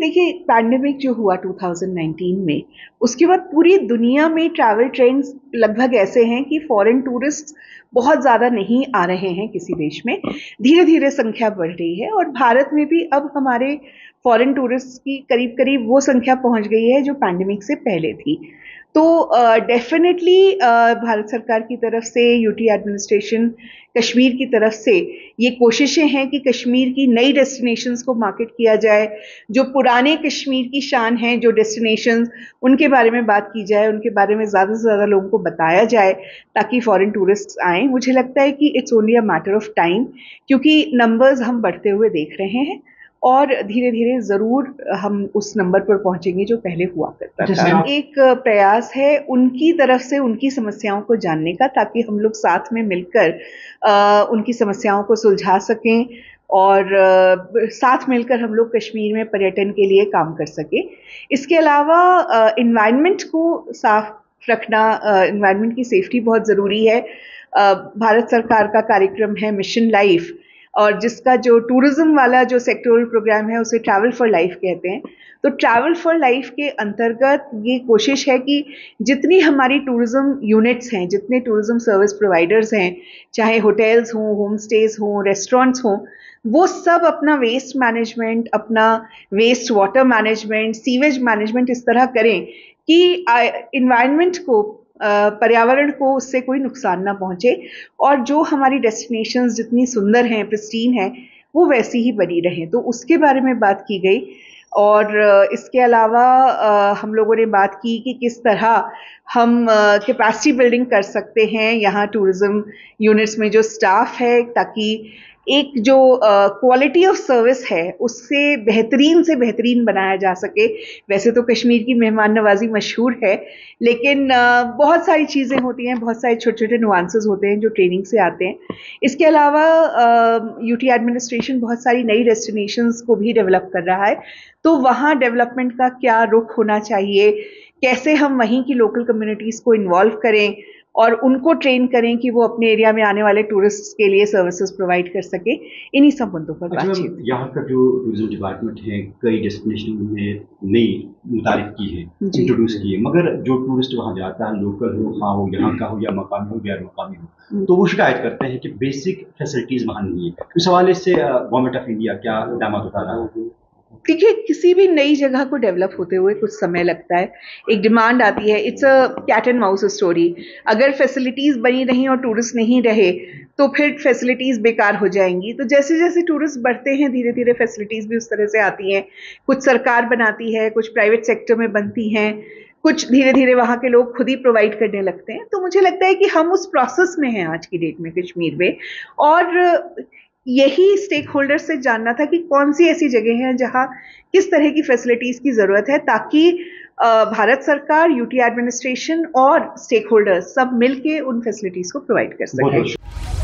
देखिए, पैंडेमिक जो हुआ 2019 में, उसके बाद पूरी दुनिया में ट्रैवल ट्रेंड्स लगभग ऐसे हैं कि फॉरेन टूरिस्ट बहुत ज़्यादा नहीं आ रहे हैं किसी देश में। धीरे धीरे संख्या बढ़ रही है और भारत में भी अब हमारे फॉरेन टूरिस्ट की करीब करीब वो संख्या पहुंच गई है जो पैंडेमिक से पहले थी। तो डेफिनेटली भारत सरकार की तरफ से, यूटी एडमिनिस्ट्रेशन, कश्मीर की तरफ से ये कोशिशें हैं कि कश्मीर की नई डेस्टिनेशंस को मार्केट किया जाए। जो पुराने कश्मीर की शान है, जो डेस्टिनेशंस, उनके बारे में बात की जाए, उनके बारे में ज़्यादा से ज़्यादा लोगों को बताया जाए ताकि फॉरेन टूरिस्ट आएँ। मुझे लगता है कि it's only a matter of time, क्योंकि नंबर्स हम बढ़ते हुए देख रहे हैं और धीरे धीरे जरूर हम उस नंबर पर पहुंचेंगे जो पहले हुआ करता था। एक प्रयास है उनकी तरफ से उनकी समस्याओं को जानने का, ताकि हम लोग साथ में मिलकर उनकी समस्याओं को सुलझा सकें और साथ मिलकर हम लोग कश्मीर में पर्यटन के लिए काम कर सकें। इसके अलावा एनवायरनमेंट को साफ रखना, एनवायरनमेंट की सेफ्टी बहुत ज़रूरी है। भारत सरकार का कार्यक्रम है मिशन लाइफ, और जिसका जो टूरिज्म वाला जो सेक्टोरल प्रोग्राम है उसे ट्रैवल फॉर लाइफ कहते हैं। तो ट्रैवल फॉर लाइफ के अंतर्गत ये कोशिश है कि जितनी हमारी टूरिज्म यूनिट्स हैं, जितने टूरिज्म सर्विस प्रोवाइडर्स हैं, चाहे होटल्स हों, होम स्टेज हों, रेस्टोरेंट्स हों, वो सब अपना वेस्ट मैनेजमेंट, अपना waste water management, sewage management इस तरह करें कि एनवायरनमेंट को, पर्यावरण को उससे कोई नुकसान ना पहुंचे और जो हमारी डेस्टिनेशंस जितनी सुंदर हैं, प्रिस्टीन हैं, वो वैसी ही बनी रहें। तो उसके बारे में बात की गई। और इसके अलावा हम लोगों ने बात की कि किस तरह हम कैपेसिटी बिल्डिंग कर सकते हैं यहाँ टूरिज्म यूनिट्स में जो स्टाफ है, ताकि एक जो क्वालिटी ऑफ सर्विस है उससे बेहतरीन से बेहतरीन बनाया जा सके। वैसे तो कश्मीर की मेहमान नवाजी मशहूर है, लेकिन बहुत सारी चीज़ें होती हैं, बहुत सारे छोटे छोटे नुआंसेस होते हैं जो ट्रेनिंग से आते हैं। इसके अलावा यूटी एडमिनिस्ट्रेशन बहुत सारी नई डेस्टिनेशंस को भी डेवलप कर रहा है। तो वहाँ डेवलपमेंट का क्या रुख होना चाहिए, कैसे हम वहीं की लोकल कम्युनिटीज़ को इन्वॉल्व करें और उनको ट्रेन करें कि वो अपने एरिया में आने वाले टूरिस्ट के लिए सर्विसेज प्रोवाइड कर सके, इन्हीं सब मुद्दों पर बातचीत। यहाँ का जो टूरिज्म डिपार्टमेंट है, कई डेस्टिनेशन में नई मुतारिफ की है, इंट्रोड्यूस की है, मगर जो टूरिस्ट वहाँ जाता है, लोकल हो, हाँ हो, यहाँ का हो या मकामी हो, गैर मकामी हो, तो वो शिकायत करते हैं कि बेसिक फैसिलिटीज वहाँ नहीं है। इस हवाले से गवर्नमेंट ऑफ इंडिया क्या इक़दाम उठा रहा है? देखिए, किसी भी नई जगह को डेवलप होते हुए कुछ समय लगता है, एक डिमांड आती है। It's a cat and mouse story. अगर फैसिलिटीज़ बनी रहीं और टूरिस्ट नहीं रहे तो फिर फैसिलिटीज़ बेकार हो जाएंगी। तो जैसे जैसे टूरिस्ट बढ़ते हैं, धीरे धीरे फैसिलिटीज़ भी उस तरह से आती हैं। कुछ सरकार बनाती है, कुछ प्राइवेट सेक्टर में बनती हैं, कुछ धीरे धीरे वहाँ के लोग खुद ही प्रोवाइड करने लगते हैं। तो मुझे लगता है कि हम उस प्रोसेस में हैं आज की डेट में कश्मीर में, और यही स्टेक होल्डर से जानना था कि कौन सी ऐसी जगह हैं जहां किस तरह की फैसिलिटीज की जरूरत है, ताकि भारत सरकार, यूटी एडमिनिस्ट्रेशन और स्टेक होल्डर्स सब मिलके उन फैसिलिटीज को प्रोवाइड कर सकें।